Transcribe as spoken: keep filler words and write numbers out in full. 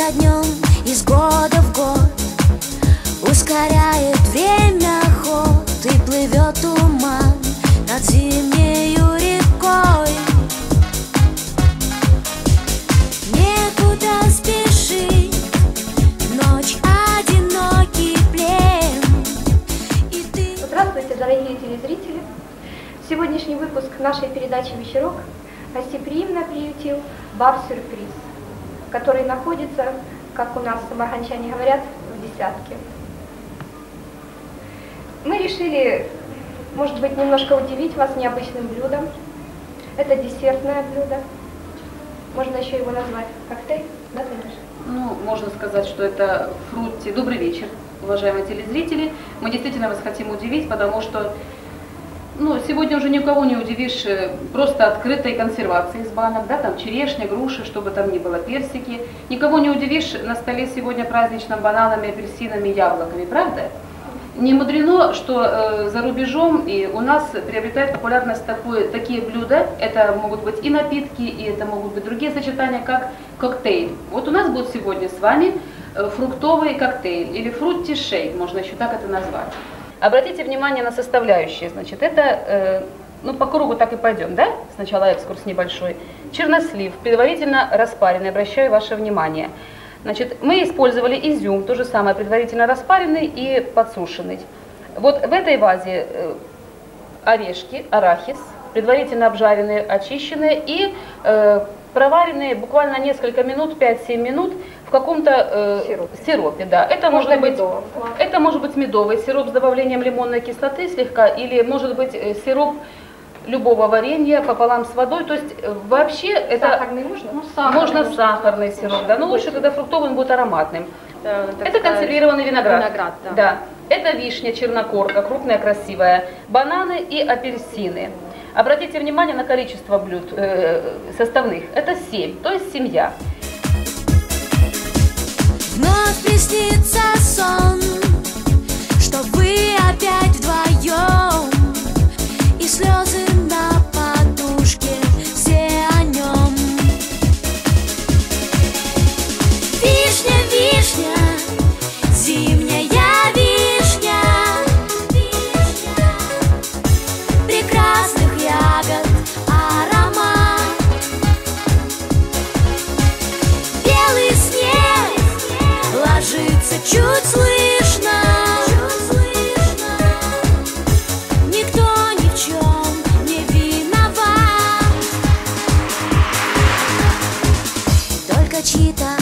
за днем, из года в год ускоряет время ход, и плывет туман над зимнею рекой. Некуда спешить, ночь одинокий плен. И ты... Здравствуйте, дорогие телезрители! Сегодняшний выпуск нашей передачи «Вечерок» гостеприимно приютил бар-сюрприз, который находится, как у нас самарганчане говорят, в десятке. Мы решили, может быть, немножко удивить вас необычным блюдом. Это десертное блюдо. Можно еще его назвать коктейль, да, Танюша? Ну, можно сказать, что это фрутти. Добрый вечер, уважаемые телезрители. Мы действительно вас хотим удивить, потому что ну, сегодня уже никого не удивишь просто открытой консервацией из банок, да, там черешня, груши, чтобы там ни было, персики. Никого не удивишь на столе сегодня праздничным бананами, апельсинами, яблоками, правда? Не мудрено, что э, за рубежом и у нас приобретает популярность такое, такие блюда. Это могут быть и напитки, и это могут быть другие сочетания, как коктейль. Вот у нас будет сегодня с вами э, фруктовый коктейль или фрутти-шейк, можно еще так это назвать. Обратите внимание на составляющие, значит, это, э, ну, по кругу так и пойдем, да? Сначала экскурс небольшой. Чернослив, предварительно распаренный, обращаю ваше внимание. Значит, мы использовали изюм, то же самое, предварительно распаренный и подсушенный. Вот в этой вазе э, орешки, арахис, предварительно обжаренные, очищенные и э, проваренные буквально несколько минут, пять-семь минут, в каком-то э, сиропе. сиропе, да. Это может быть, это может быть медовый сироп с добавлением лимонной кислоты слегка, или может быть сироп любого варенья пополам с водой. То есть вообще это сахарный можно? Ну, сахарный можно можно сахарный сироп, да. Но лучше, когда фруктовый, он будет ароматным. Да, это консервированный виноград. виноград да. Да. Это вишня, чернокорка, крупная, красивая, бананы и апельсины. Обратите внимание на количество блюд э, составных. Это семь, то есть семья. Вновь приснится сон, что вы опять вдвоем, и слезы на подушке, все о нем. Вишня, вишня, зимняя вишня, прекрасных ягод аромат, белый снег ложится чуть слышно, никто ни в чем не виноват, только чьи-то